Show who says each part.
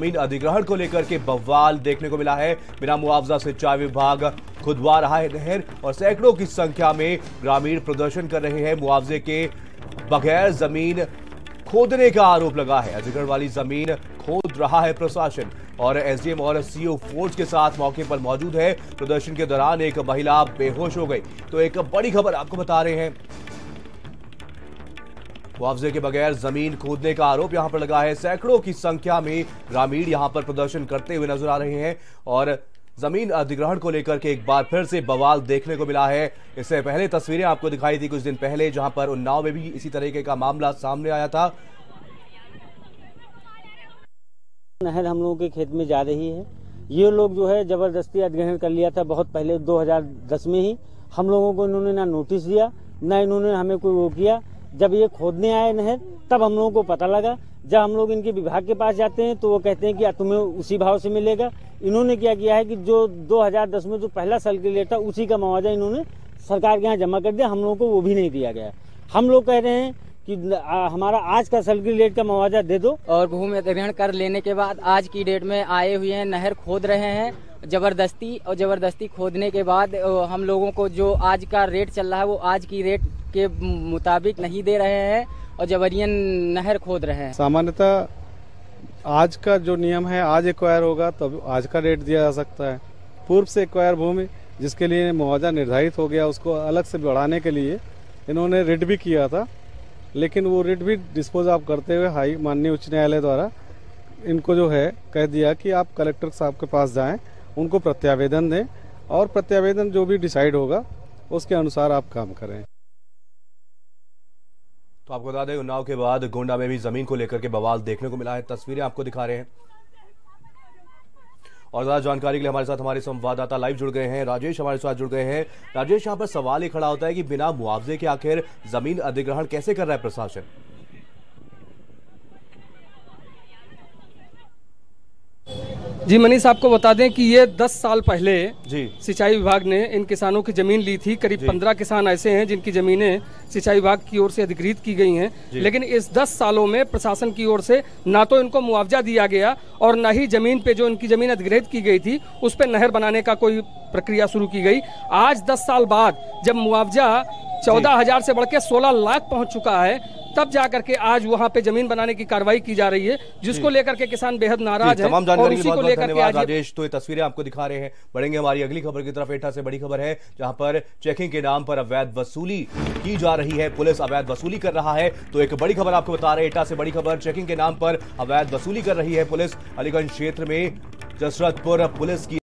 Speaker 1: जमीन अधिग्रहण को लेकर के बवाल देखने को मिला है। बिना मुआवजा सिंचाई विभाग खुदवा रहा है नहर और सैकड़ों की संख्या में ग्रामीण प्रदर्शन कर रहे हैं। मुआवजे के बगैर जमीन खोदने का आरोप लगा है। अधिग्रहण वाली जमीन खोद रहा है प्रशासन और एसडीएम और सीओ फोर्स के साथ मौके पर मौजूद है। प्रदर्शन के दौरान एक महिला बेहोश हो गई। तो एक बड़ी खबर आपको बता रहे हैं, मुआवजे के बगैर जमीन खोदने का आरोप यहां पर लगा है। सैकड़ों की संख्या में ग्रामीण यहां पर प्रदर्शन करते हुए नजर आ रहे हैं और जमीन अधिग्रहण को लेकर के एक बार फिर से बवाल देखने को मिला है। इससे पहले तस्वीरें आपको दिखाई थी कुछ दिन पहले, जहां पर उन्नाव में भी इसी तरीके का मामला सामने आया था।
Speaker 2: नहर हम लोगों के खेत में जा रही है। ये लोग जो है जबरदस्ती अधिग्रहण कर लिया था बहुत पहले 2010 में ही। हम लोगों को इन्होंने ना नोटिस दिया ना इन्होंने हमें कोई वो किया। जब ये खोदने आए नहर तब हम लोगों को पता लगा। जब हम लोग इनके विभाग के पास जाते हैं तो वो कहते हैं कि तुम्हें उसी भाव से मिलेगा। इन्होंने क्या किया है कि जो 2010 में जो पहला सर्किल रेट था उसी का मुआवजा इन्होंने सरकार के यहाँ जमा कर दिया। हम लोगों को वो भी नहीं दिया गया। हम लोग कह रहे हैं कि हमारा आज का सर्किल रेट का मुआवजा दे दो।
Speaker 3: और भूमि अधिग्रहण कर लेने के बाद आज की डेट में आए हुए हैं, नहर खोद रहे हैं जबरदस्ती खोदने के बाद हम लोगों को जो आज का रेट चल रहा है वो आज की रेट के मुताबिक नहीं दे रहे हैं और जबरियन नहर खोद रहे हैं।
Speaker 4: सामान्यतः आज का जो नियम है, आज एक्वायर होगा तब आज का रेट दिया जा सकता है। पूर्व से एक्वायर भूमि जिसके लिए मुआवजा निर्धारित हो गया उसको अलग से बढ़ाने के लिए इन्होंने रिट भी किया था, लेकिन वो रिट भी डिस्पोज ऑफ करते हुए माननीय उच्च न्यायालय द्वारा इनको जो है कह दिया कि आप कलेक्टर साहब के पास जाएं, उनको प्रत्यावेदन दें और प्रत्यावेदन जो भी डिसाइड होगा उसके अनुसार आप काम करें।
Speaker 1: तो आपको बता दें, उन्नाव के बाद गोंडा में भी जमीन को लेकर के बवाल देखने को मिला है। तस्वीरें आपको दिखा रहे हैं और ज्यादा जानकारी के लिए हमारे साथ हमारे संवाददाता लाइव जुड़ गए हैं। राजेश हमारे साथ जुड़ गए हैं। राजेश, यहाँ पर सवाल ये खड़ा होता है कि बिना मुआवजे के आखिर जमीन अधिग्रहण कैसे कर रहा है प्रशासन?
Speaker 5: जी मनीष, आपको बता दें कि ये 10 साल पहले
Speaker 1: जी
Speaker 5: सिंचाई विभाग ने इन किसानों की जमीन ली थी। करीब 15 किसान ऐसे हैं जिनकी जमीनें सिंचाई विभाग की ओर से अधिकृत की गई हैं, लेकिन इस 10 सालों में प्रशासन की ओर से ना तो इनको मुआवजा दिया गया और न ही जमीन पे जो इनकी जमीन अधिकृत की गई थी उस पर नहर बनाने का कोई प्रक्रिया शुरू की गई। आज 10 साल बाद जब मुआवजा 14,000 से बढ़ के 16 लाख पहुंच चुका है, तब जाकर के आज वहां पे जमीन बनाने की कार्रवाई की जा रही है, जिसको लेकर के किसान बेहद नाराज है।
Speaker 1: तमाम जानकारी के लिए बहुत धन्यवाद राजेश। तो ये तस्वीरें आपको दिखा रहे हैं। बढ़ेंगे हमारी अगली खबर की तरफ। एटा से बड़ी खबर है जहां पर चेकिंग के नाम पर अवैध वसूली की जा रही है। पुलिस अवैध वसूली कर रहा है। तो एक बड़ी खबर आपको बता रहे हैं, एटा से बड़ी खबर, चेकिंग के नाम पर अवैध वसूली कर रही है पुलिस। अलीगंज क्षेत्र में जसरतपुर पुलिस की